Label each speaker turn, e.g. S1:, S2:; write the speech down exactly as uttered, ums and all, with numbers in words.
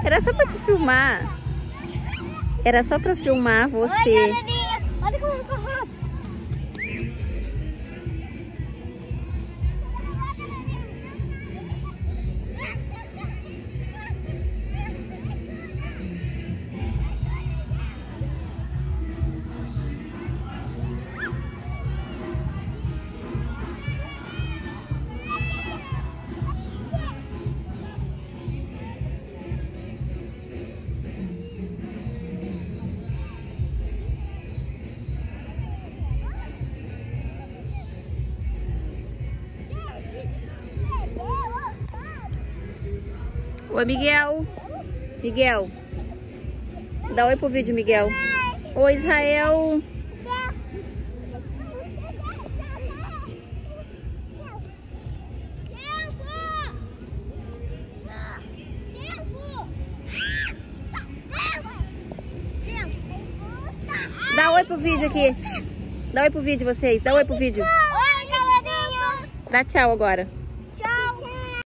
S1: Era só pra te filmar. Era só pra filmar você.
S2: Oi, galerinha. Olha como eu tô rápido.
S1: Oi, Miguel. Miguel. Dá oi pro vídeo, Miguel. Oi, Israel. Dá oi pro vídeo aqui. Dá oi pro vídeo, vocês. Dá oi pro vídeo.
S2: Oi, galerinha.
S1: Dá tchau agora.